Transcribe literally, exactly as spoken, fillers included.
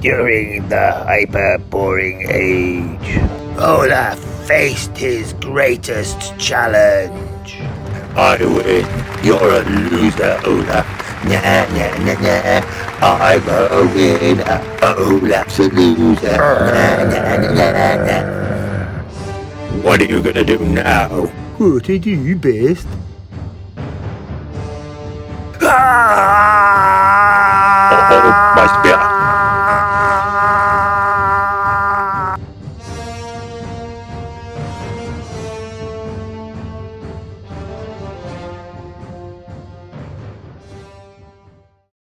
during the hyper-boring age, Olaf faced his greatest challenge. I win. You're a loser, Olaf. Nah, nah, nah, nah. I'm a winner. Olaf's a loser. Nah, nah, nah, nah, nah. What are you gonna do now? What I do best. Ah!